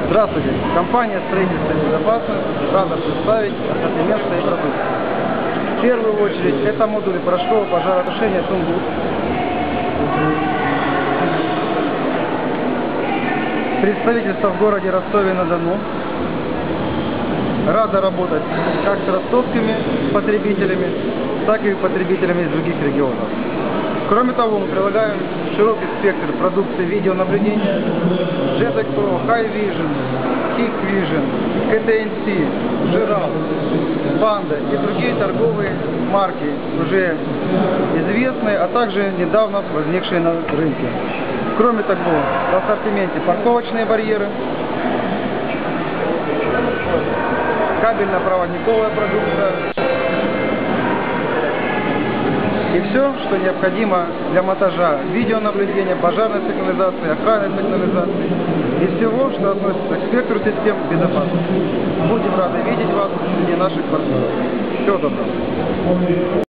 Здравствуйте, компания «Строительство и безопасность» рада представить ассортимент своей продукции. В первую очередь это модули порошкового пожаротушения «Тунгус». Представительство в городе Ростове-на-Дону. Рада работать как с ростовскими потребителями, так и потребителями из других регионов. Кроме того, мы прилагаем широкий спектр продукции видеонаблюдения: Jetec Pro, High Vision, Kick Vision, KTNC, Giral, Panda и другие торговые марки, уже известные, а также недавно возникшие на рынке. Кроме того, в ассортименте парковочные барьеры, кабельно-проводниковая продукция и все, что необходимо для монтажа видеонаблюдения, пожарной сигнализации, охранной сигнализации и всего, что относится к спектру систем безопасности. Будем рады видеть вас среди наших партнеров. Всего доброго.